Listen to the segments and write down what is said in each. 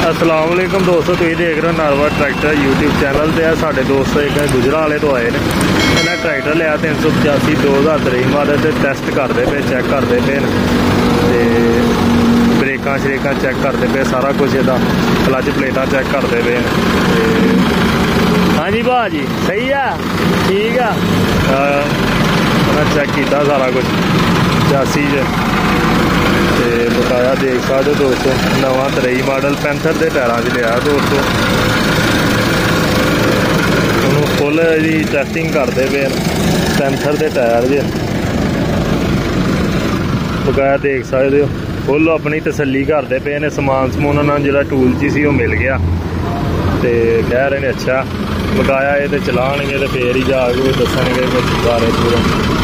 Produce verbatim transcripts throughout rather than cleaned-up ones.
अस्सलाम वालेकुम दोस्तों, तुम देख रहे हो नारवा ट्रैक्टर यूट्यूब चैनल पर। साढ़े दोस्त एक गुजरा वाले तो आए ने, इन्हें ट्रैक्टर लिया तीन सौ पचासी दो हज़ार तरीक मॉडल से। टेस्ट करते पे, चैक करते पे, ब्रेक श्रेक चैक करते पे, सारा कुछ इदा क्लच प्लेटा चैक करते पे। हाँ जी भाजी सही है, ठीक है। उन्हें चैक किया सारा कुछ पचासी च बकाया देख सकते दोस्तों। नवा तरई मॉडल पैंथर के टायरों से लिया दोस्तों। उन्होंने फुल जी टेस्टिंग करते पे पैंथर के टायर जे बकाया देख सकते हो। फुल अपनी तसल्ली करते पे ने। समान समून उन्होंने जो टूल ची सी मिल गया तो कह रहे हैं अच्छा बकाया ये तो चलाएंगे तो फिर ही जाके दसणगे कुछ बारे पूरा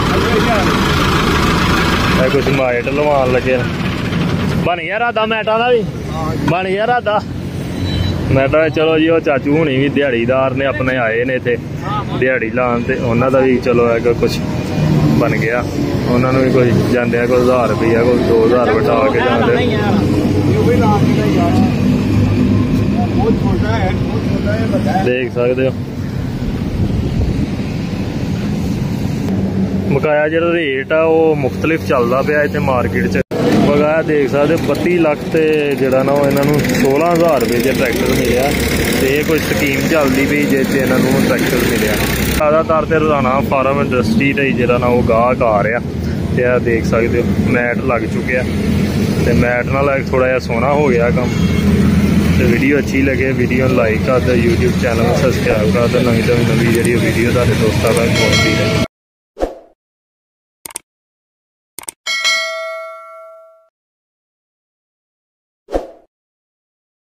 कुछ माइट लवान लगे। बन गया रादा मैटा का भी बन गया रादा मैटा। चलो जी वो चाचू हुणी भी दिहाड़ीदार ने अपने आए ने इत्थे दिहाड़ी लान ते उन्हों का भी चलो है कुछ बन गया। उन्होंने भी कोई जाते कोई हज़ार रुपया कोई दो हज़ार बटा के जाते देख सकते हो। बकाया जो रेट आ वो मुख्तलिफ चलता पाया इतने मार्केट च। बकाया देख सकते बत्ती लख तो जोड़ा ना इन्हों सोलह हज़ार रुपये च ट्रैक्टर मिले तो ये कोई स्कीम चलती पई जिस इन्हों ट्रैक्टर मिले। ज़्यादातर तो रोजाना फार्म इंडस्ट्री का ही जो ना वो गाहक आ रहा तो देख सकते हो। मैट लग चुके तो मैट नाल थोड़ा जहा सोहना हो गया काम। तो वीडियो अच्छी लगे वीडियो लाइक कर दो, यूट्यूब चैनल सब्सक्राइब कर दो। नवी नवी नवी जी वीडियो तुहाडे दोस्तां तक पहुंचती है।